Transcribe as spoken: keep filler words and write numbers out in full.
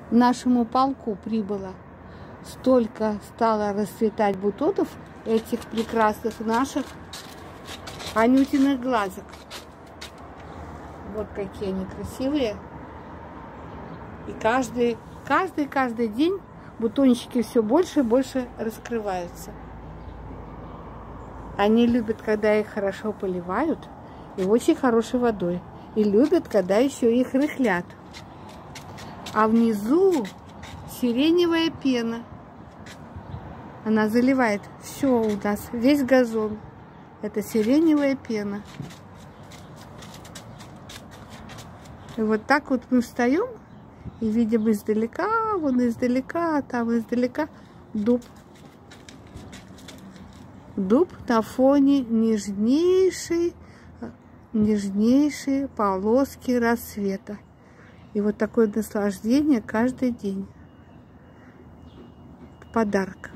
нашему полку прибыло. Столько стало расцветать бутонов этих прекрасных наших анютиных глазок. Вот какие они красивые. И каждый, каждый, каждый день бутончики все больше и больше раскрываются. Они любят, когда их хорошо поливают и очень хорошей водой. И любят, когда еще их рыхлят. А внизу сиреневая пена. Она заливает все у нас, весь газон. Это сиреневая пена. И вот так вот мы встаем и видим издалека, вон издалека, там издалека дуб. Дуб на фоне нежнейшей, нежнейшей полоски рассвета. И вот такое наслаждение каждый день. Подарок.